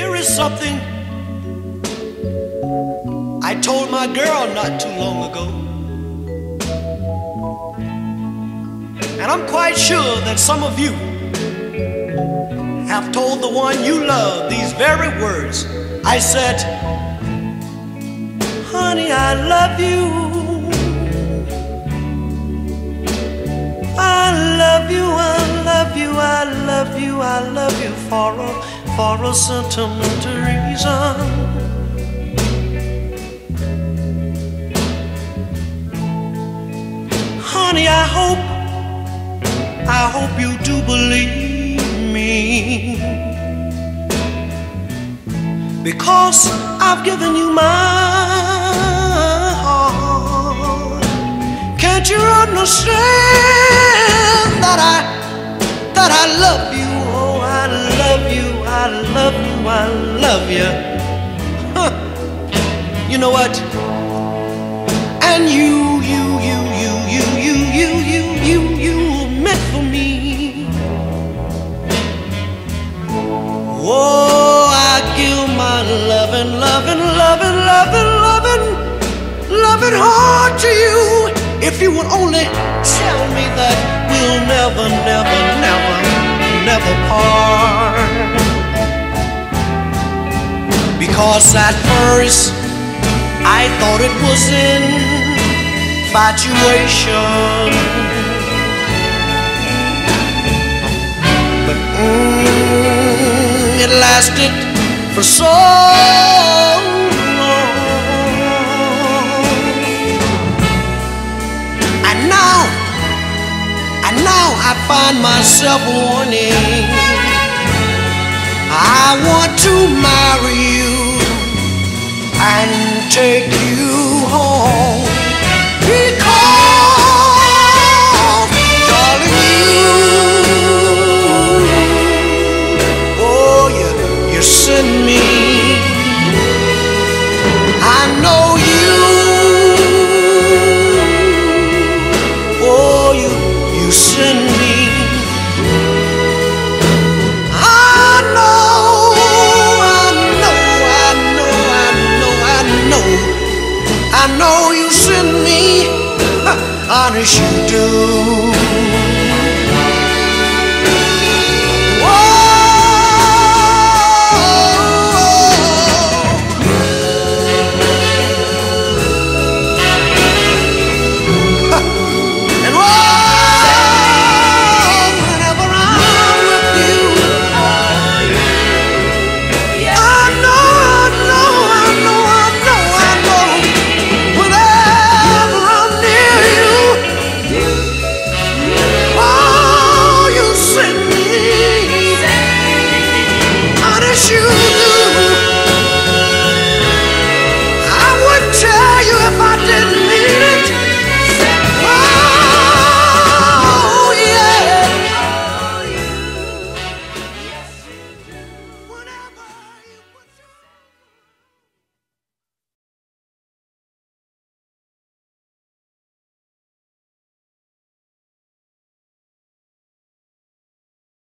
Here is something I told my girl not too long ago. And I'm quite sure that some of you have told the one you love these very words. I said, honey, I love you. I love you, I love you, I love you, I love you for a sentimental reason. Honey, I hope you do believe me, because I've given you my heart. Can't you understand that I love you? Oh, I love you, I love you, I love you. Huh. You know what? And you meant for me. Oh, I give my loving heart to you. If you would only tell me that we'll never part. Because at first I thought it was infatuation, but it lasted for so long. And now I find myself wanting, I want to marry you and take you